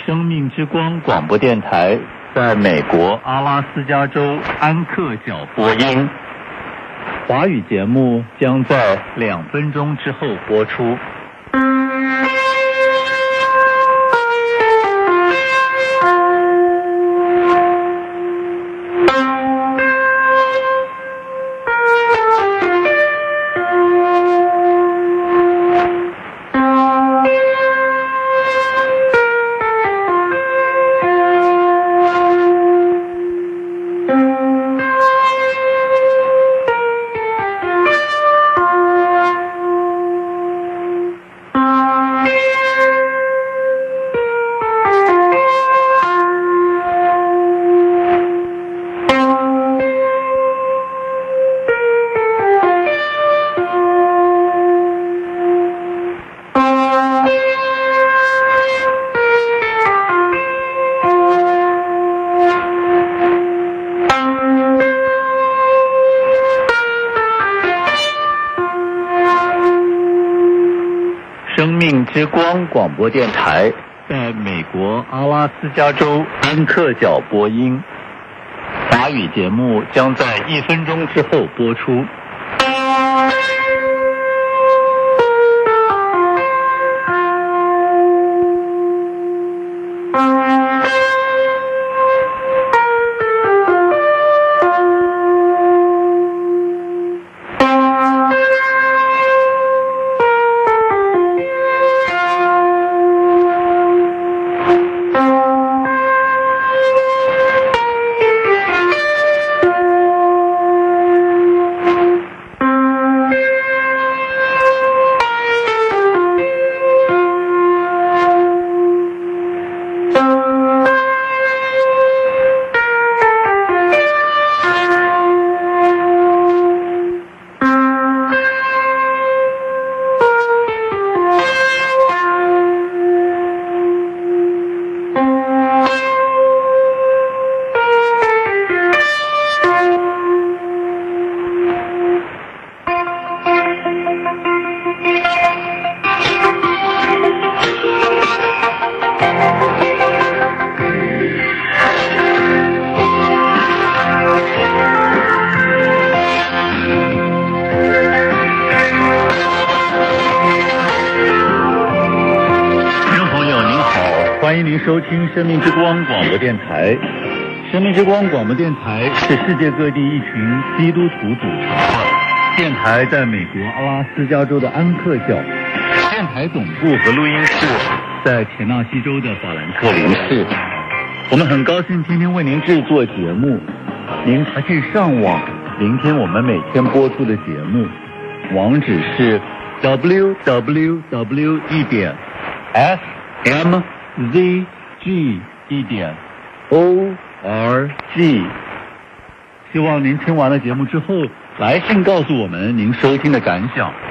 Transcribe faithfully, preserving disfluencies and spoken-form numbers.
生命之光广播电台在美国阿拉斯加州安克角播音。华语节目将在两分钟之后播出。生命之光广播电台在美国阿拉斯加州安克角播音。华语节目将在一分钟之后播出。欢迎您收听生命之光广播电台。生命之光广播电台是世界各地一群基督徒组成的电台，在美国阿拉斯加州的安克角。电台总部和录音室在田纳西州的法兰克林市。我们很高兴天天为您制作节目，您还可以上网聆听我们每天播出的节目，网址是 w w w 一点 s m z g 一点 o r g。 希望您听完了节目之后来信告诉我们您收听的感想。